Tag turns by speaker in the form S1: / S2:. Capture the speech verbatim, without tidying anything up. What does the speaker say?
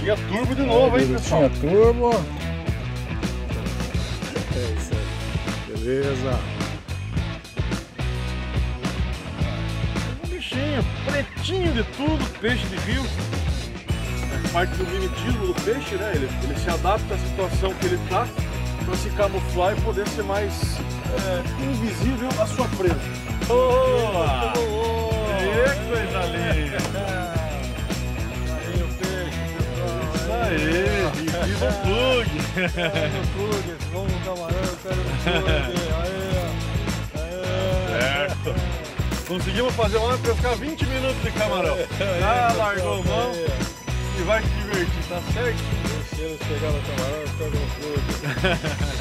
S1: Tinha turbo de novo, hein, pessoal?
S2: Tinha turbo. É isso aí. Beleza.
S1: Um bichinho pretinho de tudo, peixe de rio. É parte do mimetismo do peixe, né? Ele, ele se adapta à situação que ele está para se camuflar e poder ser mais é, invisível à sua presa.
S3: Boa!
S1: Que coisa linda!
S2: Aí o peixe, pessoal.
S1: Isso aí! Viva o plug!
S2: É, no plug, vamos no camarão, eu quero no plug. Aí, aí.
S1: Certo! Conseguimos fazer uma pescar vinte minutos de camarão. Já largou mão e vai se divertir, tá certo?
S2: Se eles pegarem o camarão, eu pego no plug.